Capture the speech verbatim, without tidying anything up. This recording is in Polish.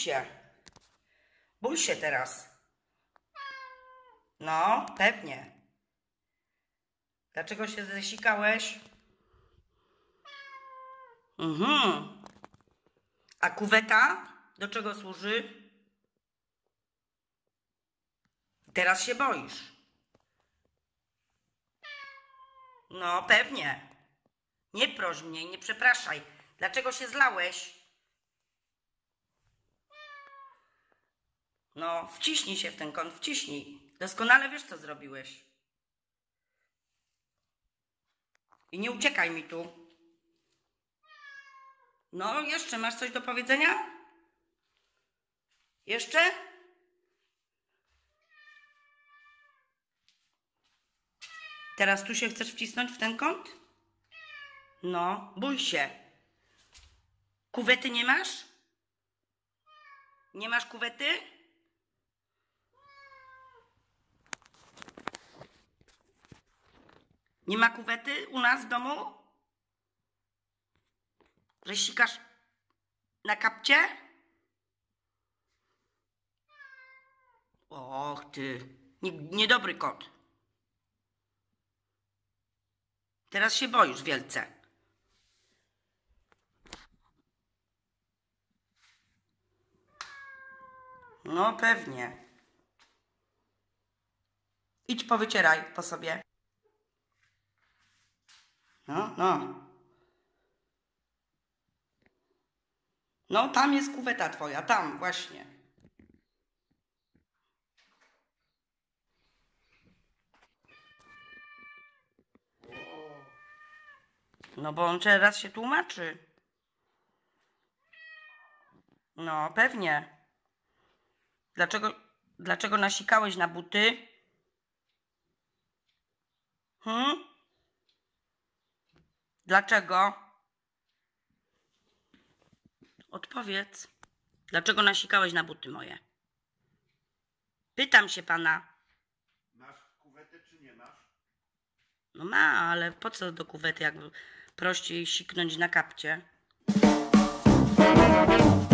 się. Bój się teraz. No, pewnie. Dlaczego się zesikałeś? Mhm. A kuweta do czego służy? Teraz się boisz. No, pewnie. Nie proś mnie, nie przepraszaj. Dlaczego się zlałeś? No, wciśnij się w ten kąt, wciśnij. Doskonale wiesz, co zrobiłeś. I nie uciekaj mi tu. No, jeszcze masz coś do powiedzenia? Jeszcze? Teraz tu się chcesz wcisnąć w ten kąt? No, bój się. Kuwety nie masz? Nie masz kuwety? Nie ma kuwety u nas w domu? Że sikasz na kapcie? Och ty, nie, niedobry kot. Teraz się boisz wielce. No pewnie. Idź powycieraj po sobie. No, no. No, tam jest kuweta twoja, tam właśnie. No bo on teraz się tłumaczy. No, pewnie. Dlaczego, dlaczego nasikałeś na buty? Hmm? Dlaczego? Odpowiedz. Dlaczego nasikałeś na buty moje? Pytam się pana. Masz kuwetę czy nie masz? No ma, ale po co do kuwety, jak prościej siknąć na kapcie?